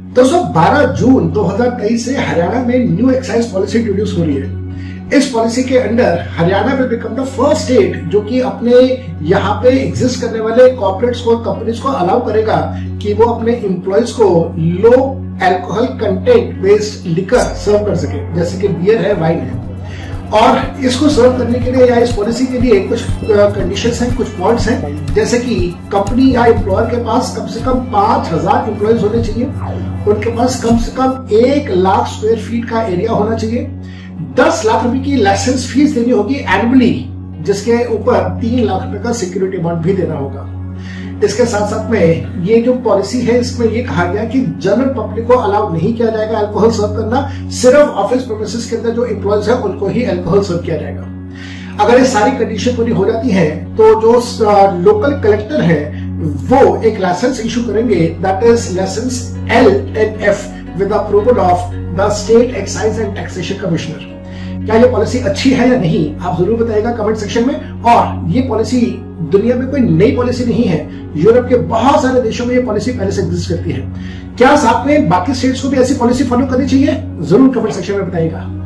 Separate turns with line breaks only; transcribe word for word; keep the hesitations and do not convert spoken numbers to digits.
दोस्तों बारह जून दो हज़ार तेईस से हरियाणा में न्यू एक्साइज पॉलिसी इंट्रोड्यूस हो रही है। इस पॉलिसी के under Haryana will become the first state जो कि अपने यहाँ पे एग्जिस्ट करने वाले कॉर्पोरेट्स को, कंपनीज को अलाउ करेगा कि वो अपने एम्प्लॉयज को low alcohol content based liquor serve कर सके, जैसे कि बियर है, वाइन है। और इसको सर्व करने के लिए या इस पॉलिसी के लिए कुछ कंडीशंस हैं, कुछ पॉइंट्स हैं, जैसे कि कंपनी या एम्प्लॉयर के पास कम से कम पांच हजार एम्प्लॉयज होने चाहिए, उनके पास कम से कम एक लाख स्क्वायर फीट का एरिया होना चाहिए, दस लाख रुपए की लाइसेंस फीस देनी होगी एनुअली, जिसके ऊपर तीन लाख रुपए का सिक्योरिटी बॉन्ड भी देना होगा। इसके साथ साथ में ये जो पॉलिसी है इसमें ये कहा गया कि जनरल पब्लिक को अलाउ नहीं किया जाएगा अल्कोहल सर्व करना, सिर्फ ऑफिस प्रीमिसेस के अंदर जो एम्प्लॉयज है उनको ही अल्कोहल सर्व किया जाएगा। अगर ये सारी कंडीशन पूरी हो जाती है तो जो लोकल कलेक्टर है वो एक लाइसेंस इशू करेंगे, that is licence L and F with approval of the state excise and taxation commissioner. क्या ये पॉलिसी अच्छी है या नहीं, आप जरूर बताइएगा कमेंट सेक्शन में। और ये पॉलिसी दुनिया में कोई नई पॉलिसी नहीं है, यूरोप के बहुत सारे देशों में ये पॉलिसी पहले से एग्जिस्ट करती है। क्या साथ में बाकी स्टेट्स को भी ऐसी पॉलिसी फॉलो करनी चाहिए, जरूर कमेंट सेक्शन में बताइएगा।